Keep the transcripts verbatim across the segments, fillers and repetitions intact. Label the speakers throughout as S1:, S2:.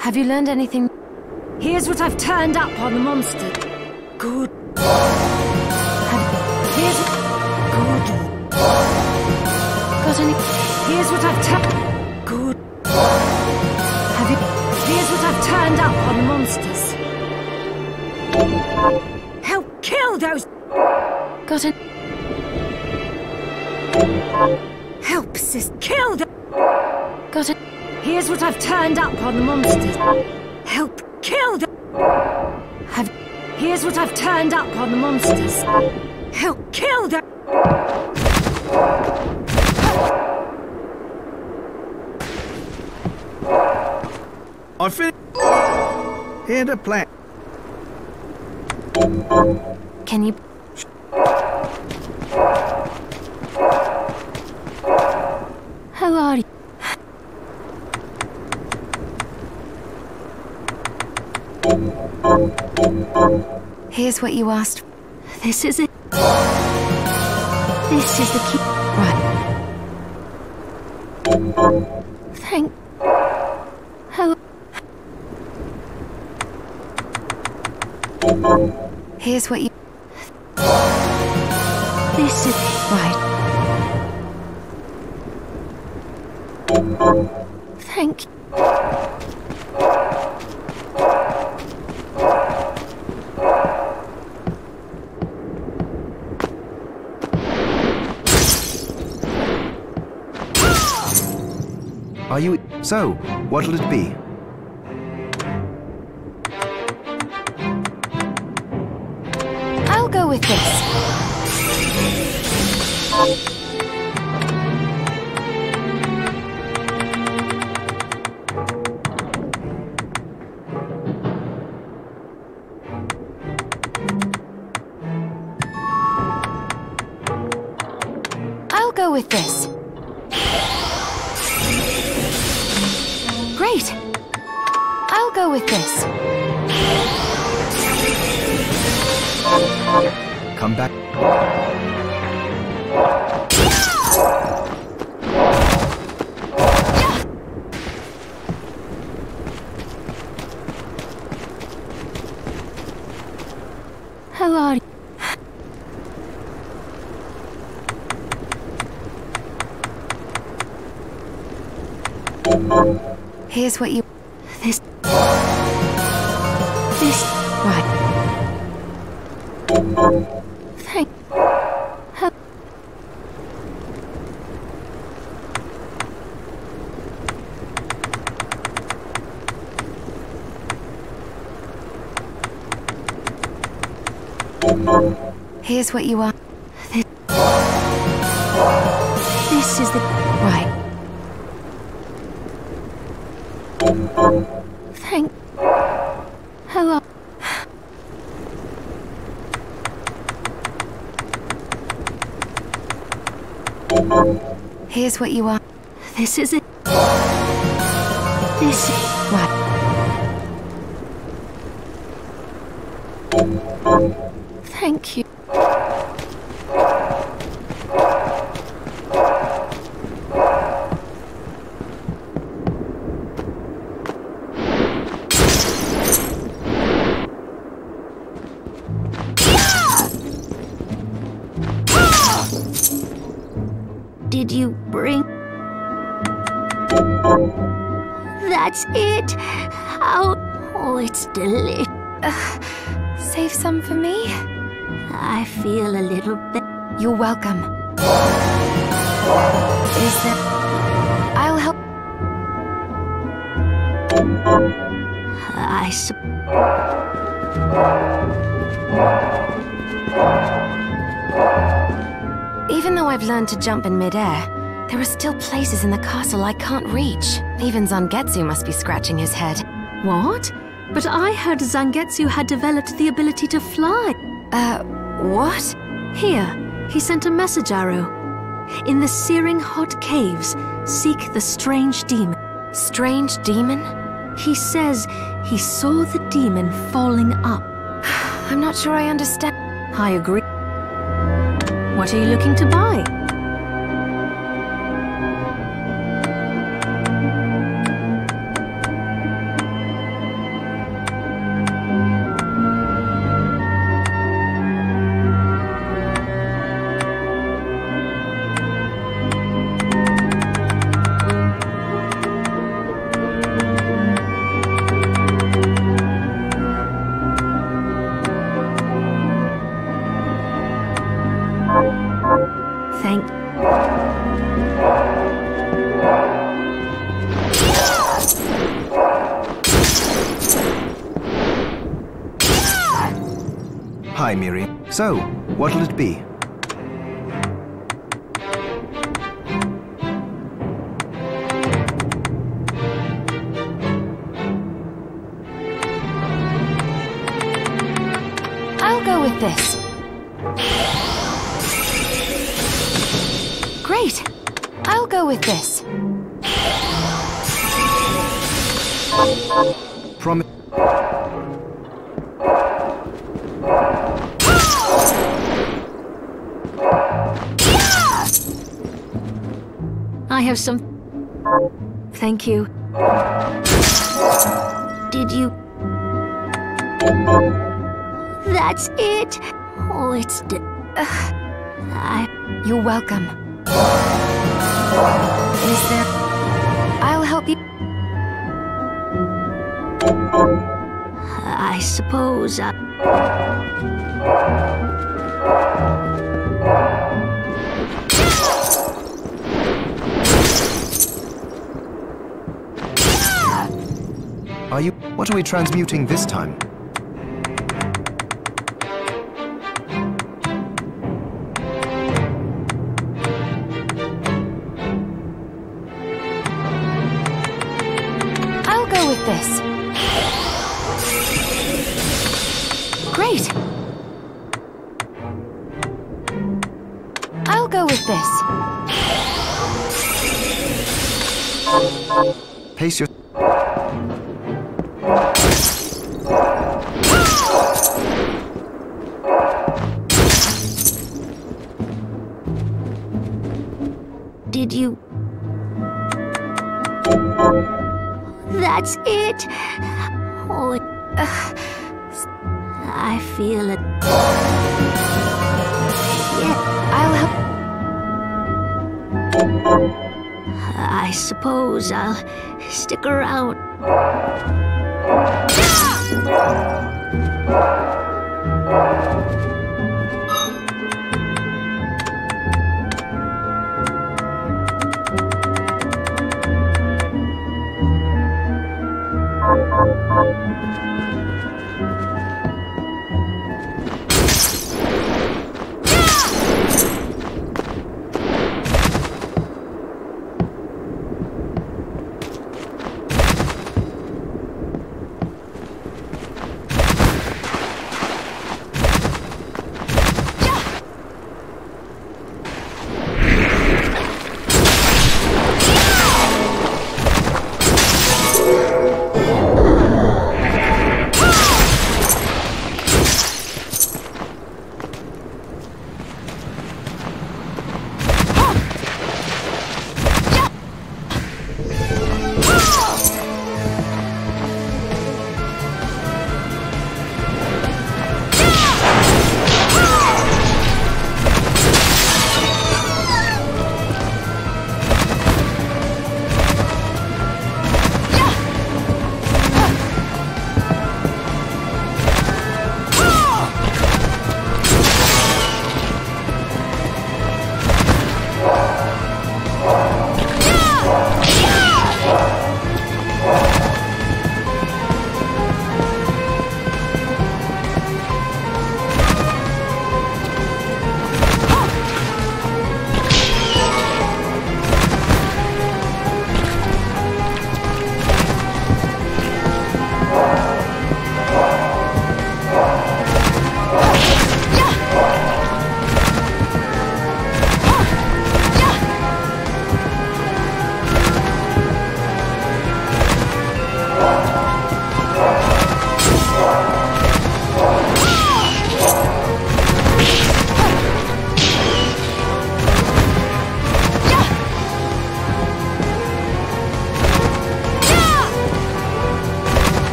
S1: Have you learned anything? Here's what I've turned up on the monster. Good. Have... Here's what... Good. Got any... Here's what I've turned... Good. Have you... Here's what I've turned up on the monsters. Help kill those... Got any... Help, sis. Kill them. Got it. Here's what I've turned up on the monsters. Help. Kill them. Have. Here's what I've turned up on the monsters. Help. Kill them.
S2: I finished. Here to plan.
S1: Can you... How are you? Here's what you asked. This is it. This is the key. Right. Thank... How... Here's what you... This is... Right. Thank you.
S3: Are you... So, what'll it be?
S1: I'll go with this. I'll go with this. Great! I'll go with this.
S3: Come back.
S1: How are you? Here's what you... This... This... Right. Thank... How... Here's what you are. This... This is the... Right. Thank... Hello. Here's what you are. This is it. This is... What? Thank you. Did you bring... That's it! How... Oh, it's delicious. Uh, save some for me? I feel a little bit... You're welcome. Is that... I'll help... I sup... Even though I've learned to jump in midair, there are still places in the castle I can't reach. Even Zangetsu must be scratching his head.
S4: What? But I heard Zangetsu had developed the ability to fly.
S1: Uh, what?
S4: Here, he sent a message arrow. In the searing hot caves, seek the strange demon.
S1: Strange demon?
S4: He says he saw the demon falling up.
S1: I'm not sure I understand.
S4: I agree. What are you looking to buy?
S3: Hi, Miri. So, what'll it be?
S1: I'll go with this. Great! I'll go with this.
S3: Promise.
S4: I have some... Thank you. Did you... That's it! Oh, it's... D uh, I...
S1: You're welcome. Is there... I'll help you.
S4: I suppose I...
S3: Are you... What are we transmuting this time?
S1: I'll go with this. Great! I'll go with this.
S3: Pace your...
S4: Did you... That's it! Oh, it... Uh, I feel it.
S1: Yeah, I'll help.
S4: I suppose I'll stick around.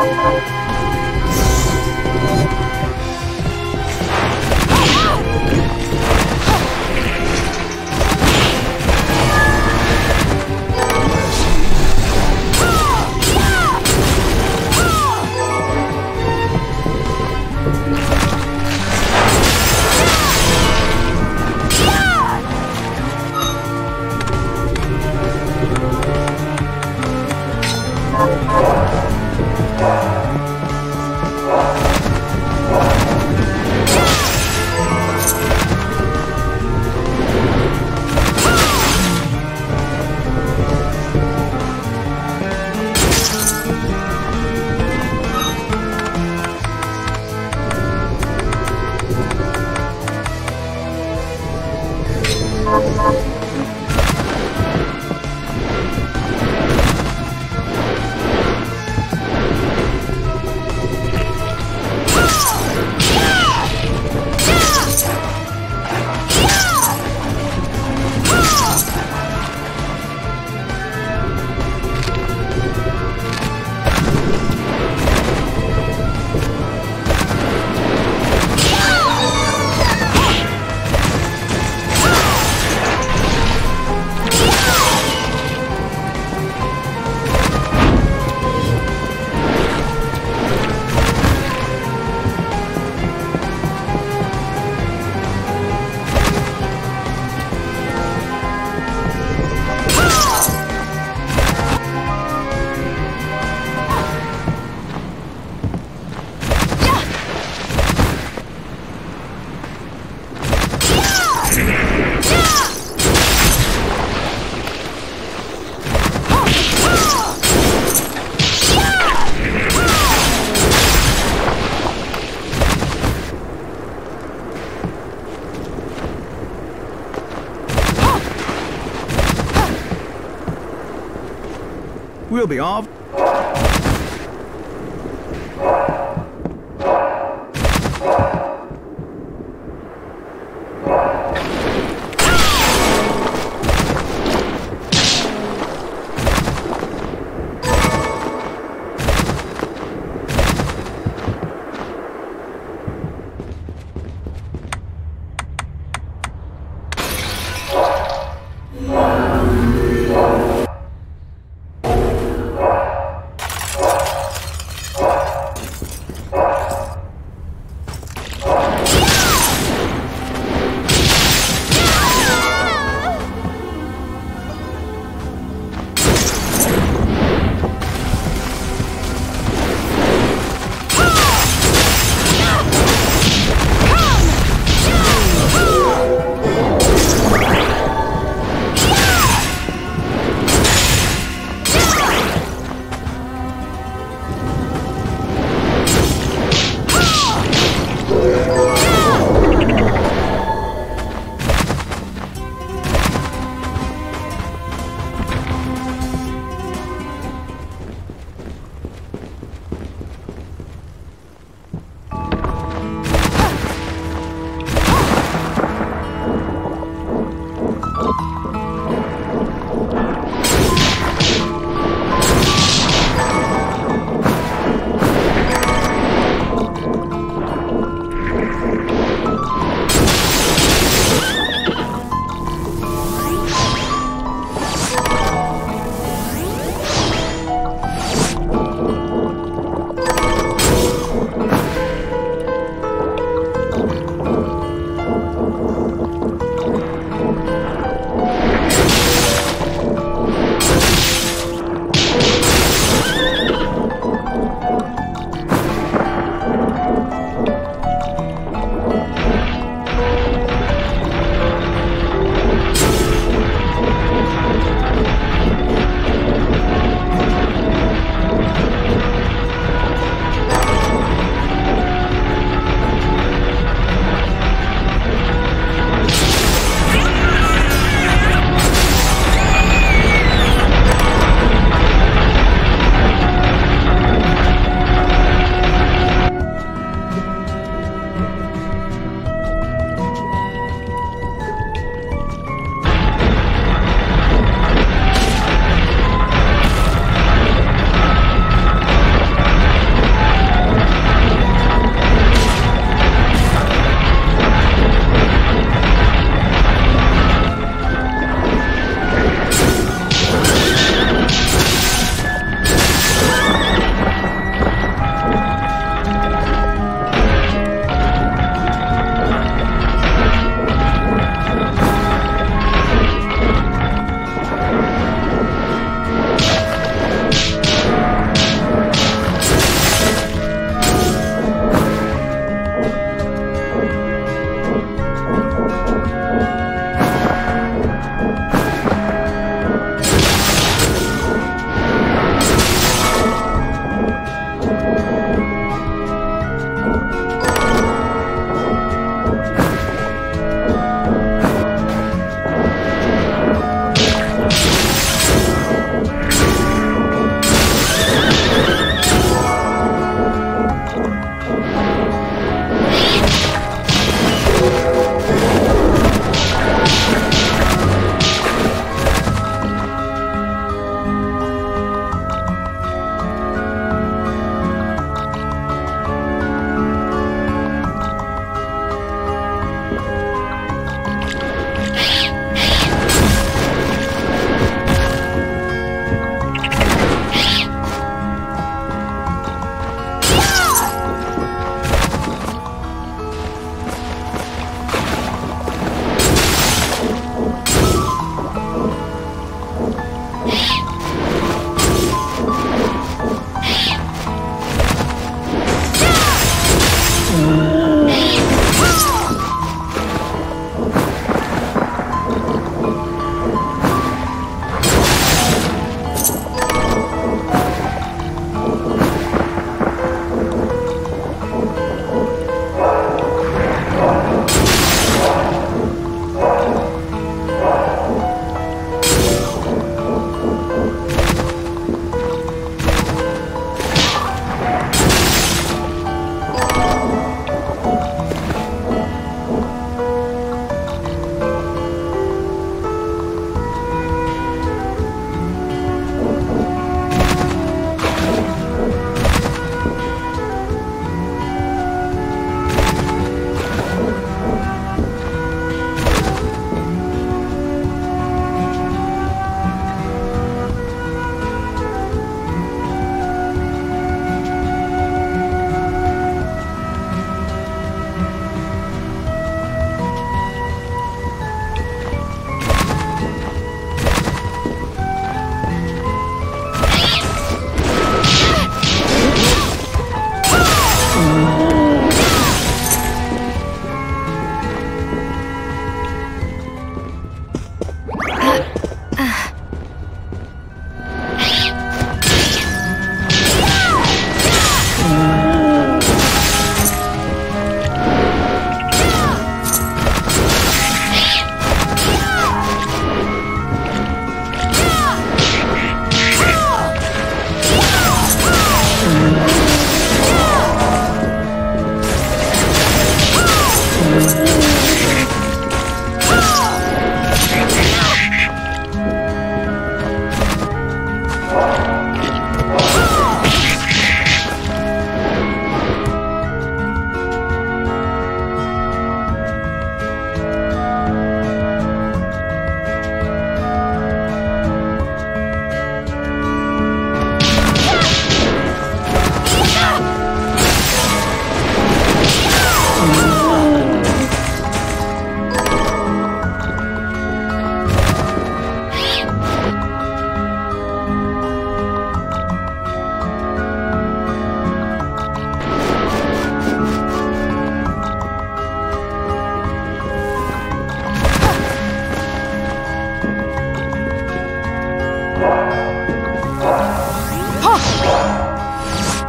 S2: We'll be off.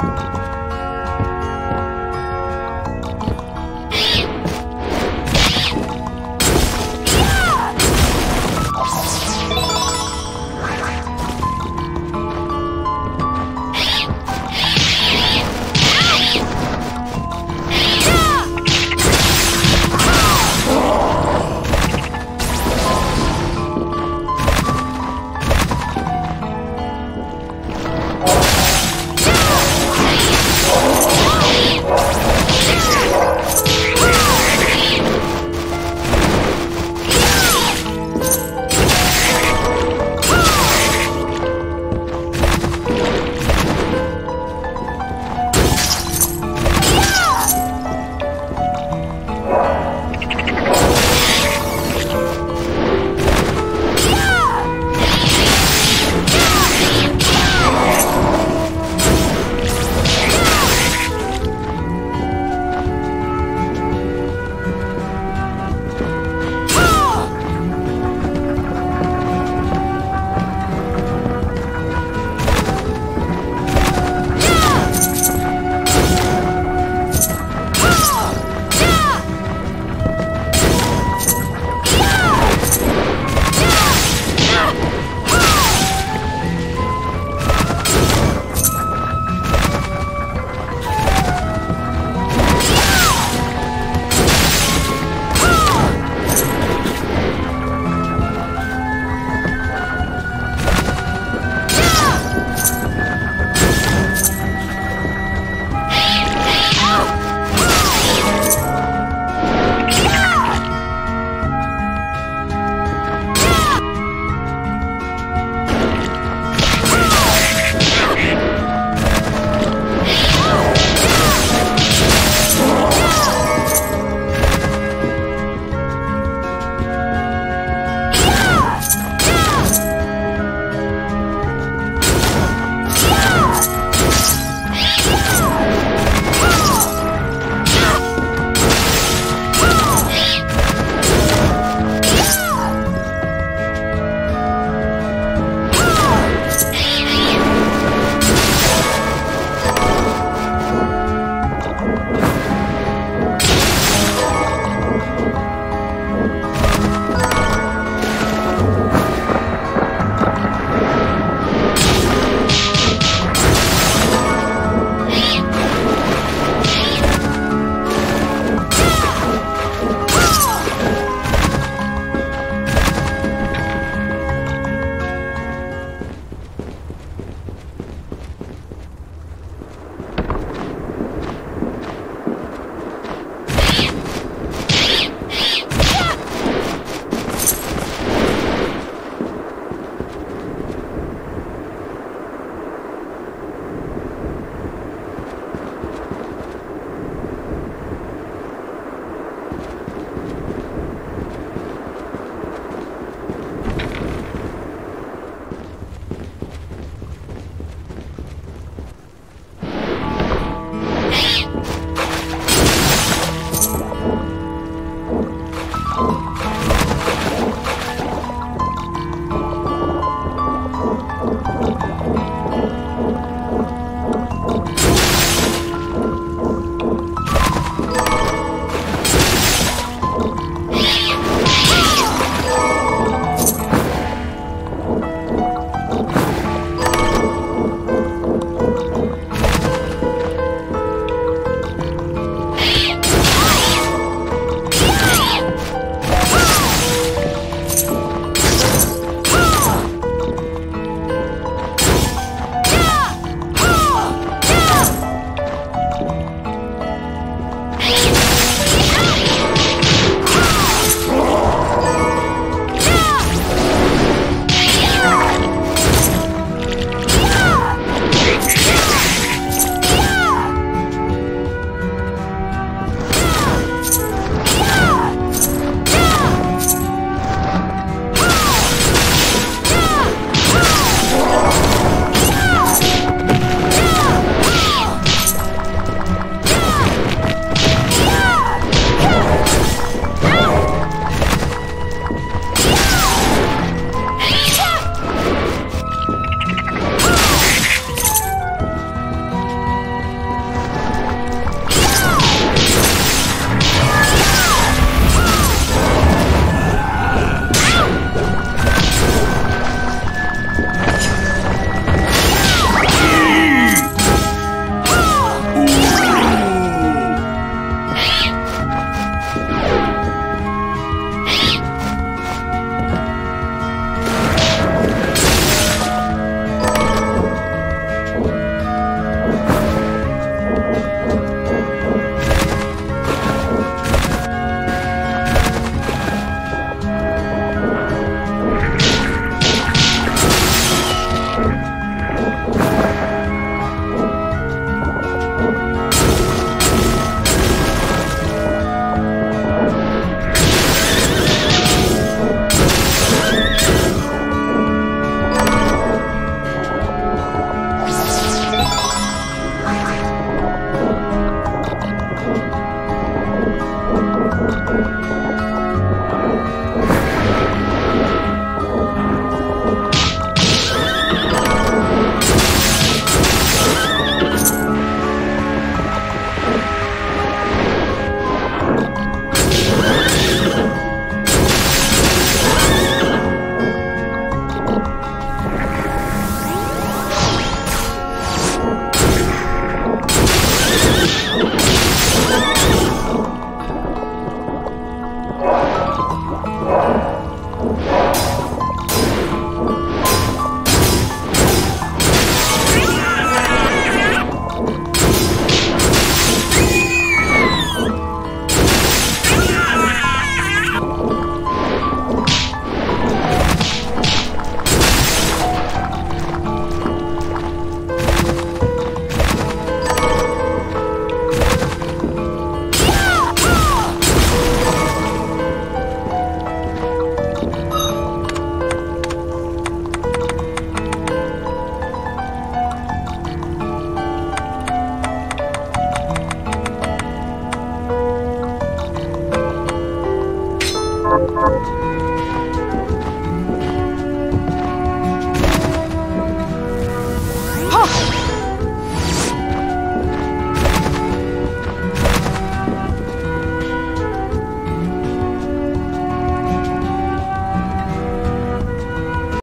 S3: Subquests.